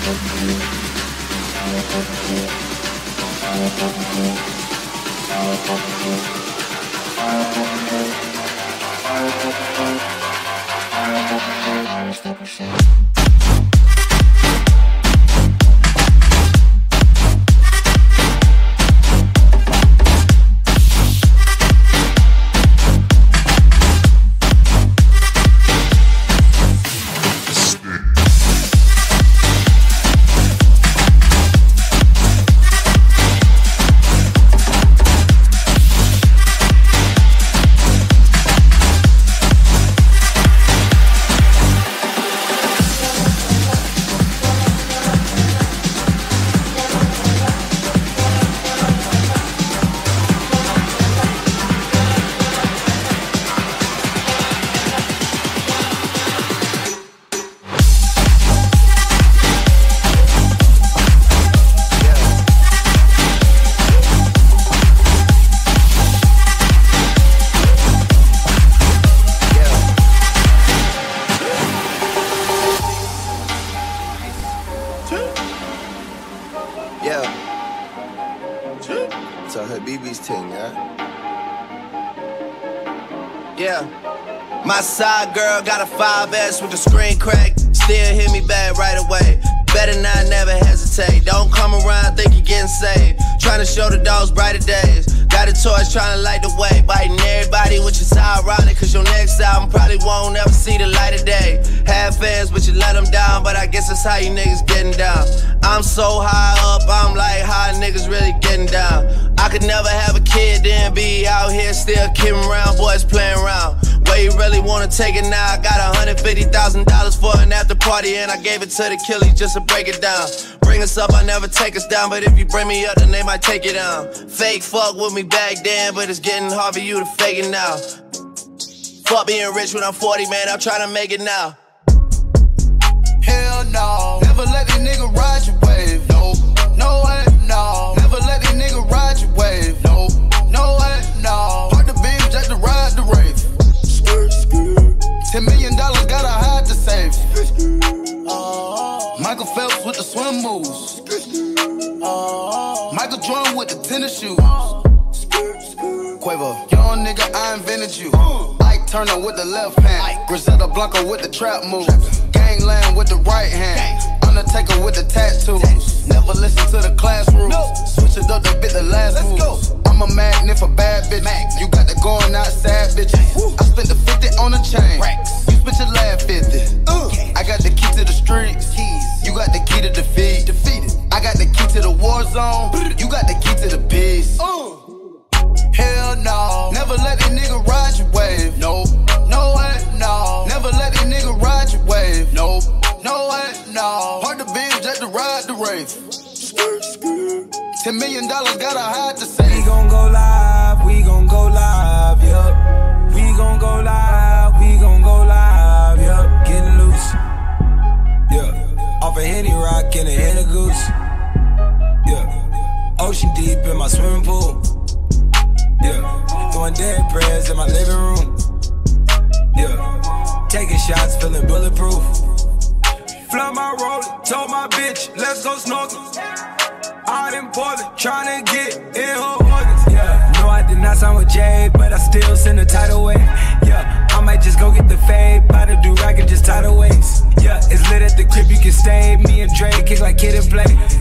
My side girl got a 5S with the screen cracked. Still hit me back right away. Better not never hesitate. Don't come around, think you're getting saved. Trying to show the dogs brighter days. Got a torch trying to light the way. Biting everybody, which is ironic, cause your next album probably won't ever see the light of day. Had fans, but you let them down. But I guess that's how you niggas getting down. I'm so high up, I'm like, how niggas really getting down? I could never have a kid, then be out here still kidding around. Boys playing around. Where you really wanna take it now? I got $150,000 for an after party, and I gave it to the killies just to break it down. Bring us up, I never take us down, but if you bring me up, then they might take it down. Fake fuck with me back then, but it's getting hard for you to fake it now. Fuck being rich when I'm 40, man, I'm trying to make it now. Hell no, never let these niggas ride your wave. No, no way, no. Never let these niggas ride your wave. No, no way, no. Park the beam just to ride the rave. $10 million gotta hide the safe. Michael Phelps with the swim moves. Michael Jordan with the tennis shoes. Quavo, young nigga, I invented you. Ike Turner with the left hand. Griselda Blanco with the trap moves. Gangland with the right hand. Undertaker with the tattoos. Never listen to the classroom. Switch it up to bit the last move. I'm a magnet for bad bitches. You got the going outside bitches. I spent the 50 on a chain. You spent your last 50. I got the key to the streets. You got the key to defeat. I got the key to the war zone. You got the key to the peace. Hell no. Never let these niggas ride your wave. No, no way, no. Never let these niggas ride your wave. No, no way, no. Park the beam just to ride the rave. $10 million gotta hide the safe. We gon' go live, we gon' go live, yup. We gon' go live, we gon' go live, yup. Getting loose, yeah. Off a Henny Rock and a Henny Goose, yeah. Ocean deep in my swimming pool, yeah. Throwing dead prayers in my living room, yeah. Taking shots, feeling bulletproof. Fly my roller, told my bitch, let's go snorkel. Out in Portland, tryna get in her organs. Yeah, no, I did not sign with Jay, but I still send the title away. Yeah, I might just go get the fade, buy the do-rag and just tie the waist. Yeah, it's lit at the crib, you can stay. Me and Dre kick like kid and play.